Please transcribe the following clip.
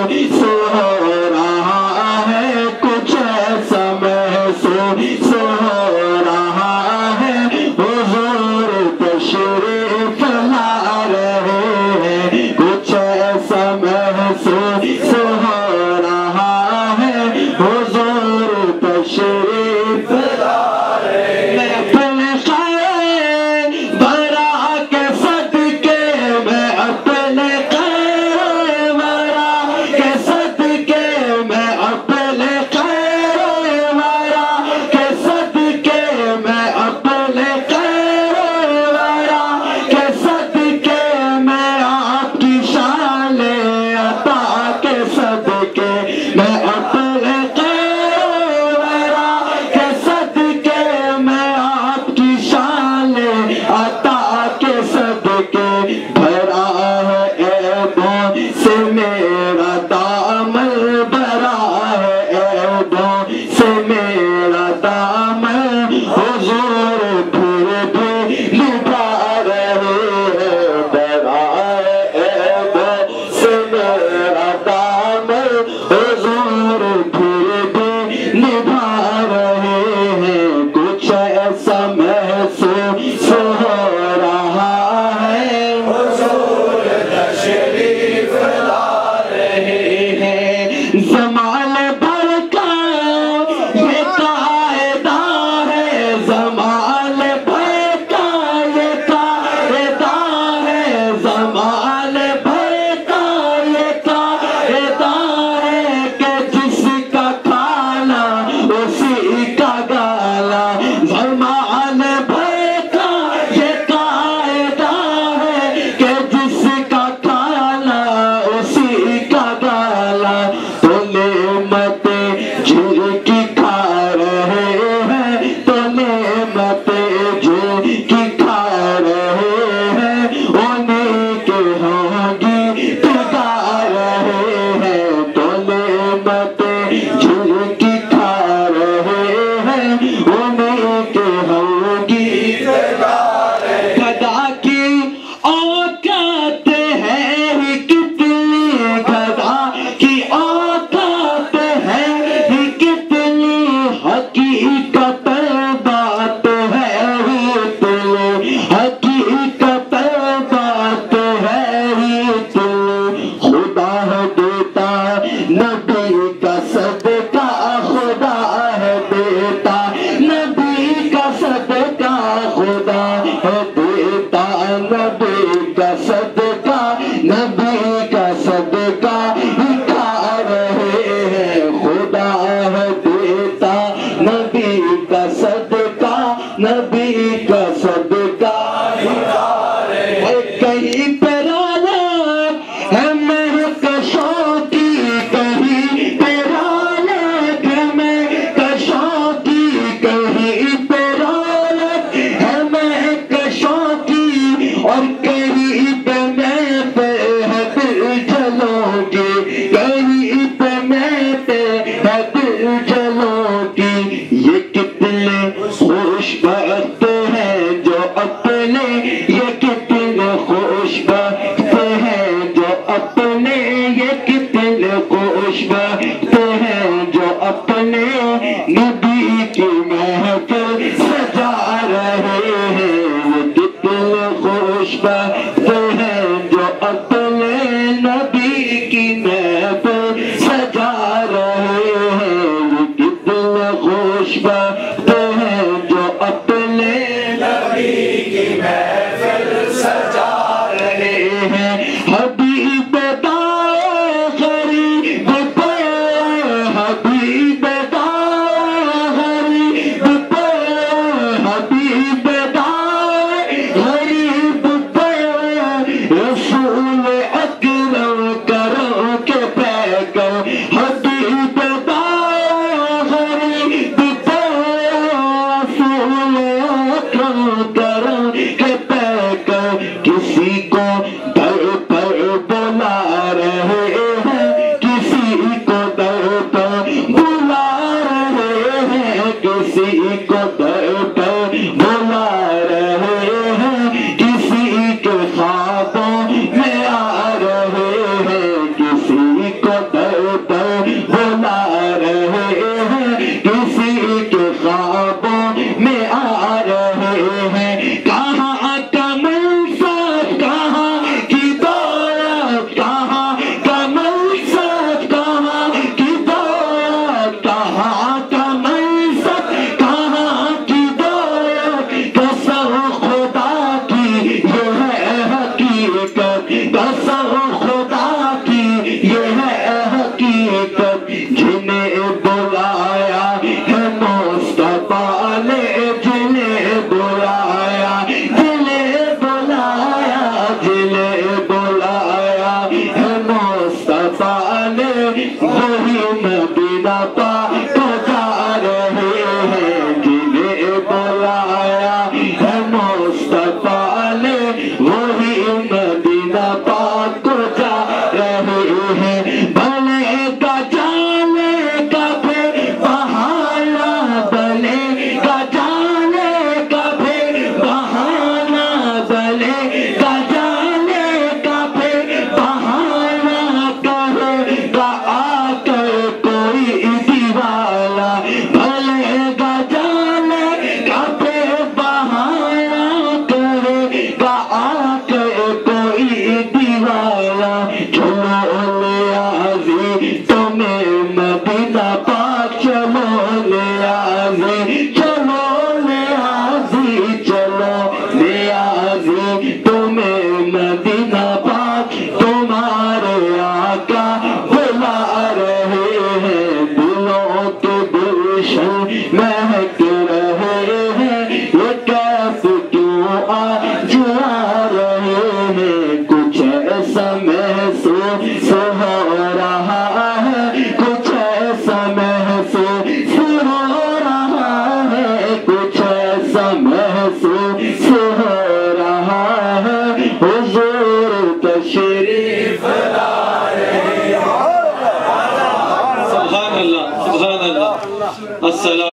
ہو رہا ہے، کچھ ایسا محسوس ہو رہا ہے، حضور تشریف لا رہے ہیں، کچھ ایسا محسوس ہو رہا ہے، حضور تشریف لا رہے ہیں۔ میں اپنے خیر برا کے صدقے، میں اپنے خیر برا کے صدقے، میں اپنے خیر برا کے صدقے، میں اپنے خیر برا کے صدقے، میں آپ کی شان عطا کے صدقے، میں اپنے خیر برا کے صدقے، میں آپ کی شان عطا کے صدقے، بھرا ہے عیبوں سے میرا دامن، بھرا ہے عیبوں سے میرا دامن، حضور پھر بھی نبھا رہے ہیں، بھرا ہے عیبوں سے میرا دامن، حضور پھر بھی نبھا رہے ہیں، کچھ ایسا محسوس ہو رہا ہے، حضور تشریف لا رہے ہیں۔ زمان بھر کا یہ قاعدہ ہے، زمان بھر کا یہ قاعدہ ہے، زمان بھر کا یہ قاعدہ ہے کہ جس کا کھانا اسی کا گانا، زمان بھر کا یہ قاعدہ ہے کہ جس کا کھانا اسی کا گانا، تو نعمتیں جن کی کھا رہے ہیں، تو نعمتیں جن کی کھا رہے ہیں، انہیں کے ہوں گی پگا رہے ہیں، تو نعمتیں جن کی کھا رہے ہیں، انہیں کے ہوں گی پگا رہے ہیں۔ خدا کی اوقات ہے ہی کتنی، خدا کی اوقات ہے ہی کتنی، حقیقت بات ہے ہی اتنی، حقیقت بات ہے ہی اتنی، خدا ہے دیتا نبی کا صدقہ، خدا ہے دیتا نبی کا صدقہ، خدا ہے دیتا نبی کا صدقہ، نبی کا صدقہ ہی کھا رہے ہیں، خدا ہے دیتا نبی کا صدقہ، نبی کا صدقہ ہی کھا رہے ہیں۔ کہیں پہ رونق ہے مہکشوں کی، کہیں پہ رونق ہے مہکشوں کی، کہیں پہ رونق ہے مہکشوں کی، اور کہیں پہ میں پہ ہے دل جلوں کی، کہیں پہ میں پہ ہے دل جلوں کی، یہ کتنے خوش بخت ہیں جو اپنے، یہ کتنے خوش بخت ہیں جو اپنے، یہ کتنے خوش بخت ہیں جو اپنے نبی کی محفل سجا رہے ہیں، یہ کتنے خوش بخت ہیں جو اپنے نبی کی محفل سجا رہے ہیں، یہ کتنے خوش بخت ہیں جو اپنے نبی کی محفل سجا رہے ہیں۔ حبیب دائے غریب پہ، حبیب دائے غریب پہ، حبیب دائے غریب پہ، رسول اکرم کرم کے پیکر، حبیب دائے غریب پہ، رسول اکرم کرم کے پیکر، کسی کو در پر بلا رہے ہیں، کسی کو در پر بلا رہے ہیں، کسی کو در پر بلا رہے ہیں، کسی کے خوابوں میں آ رہے ہیں، کسی کو در ادھر بلا رہے ہیں، کسی کے خوابوں میں آ رہے ہیں، کہاں کا منصب کہاں کی دولت، کہاں کا منصب کہاں کی دولت، کہاں کا منصب کہاں کی دولت، قسم خدا کی یہ ہے حقیقت، قسم خدا کی یہ ہے حقیقت، جنہیں بلایا ہے مصطفیٰ نے، جنہیں بلایا، جنہیں بلایا، جنہیں بلایا ہے مصطفیٰ نے، وہی مدینہ پاک کو جا رہے ہیں، جنہیں بلایا ہے مصطفیٰ نے، وہی مدینہ پاک کو جا رہے ہیں، بنے کا جانے کا پھر بہانا، بنے کا جانے کا پھر بہانا، بنے کا جانے کا پھر بہانا، کہے گا آ کر کوئی دیوانا، بنے کا جانے کا پھر بہانا، کہے گا آ کر کوئی دیوانا، چلو نیازی تمہیں مدینہ پاک، چلو نیازی، چلو نیازی، چلو نیازی تمہیں مدینہ پاک، تمہارے آقا بلا رہے ہیں، دلوں کے گلشن مہک رہے ہیں، یہ کیف کیوں آج آ رہے ہیں، کچھ ایسا محسوس ہو رہا ہے، کچھ ایسا محسوس ہو رہا ہے، کچھ ایسا محسوس ہو رہا ہے، حضور تشریف لا رہے ہیں۔ سبحان اللہ، سبحان اللہ، السلام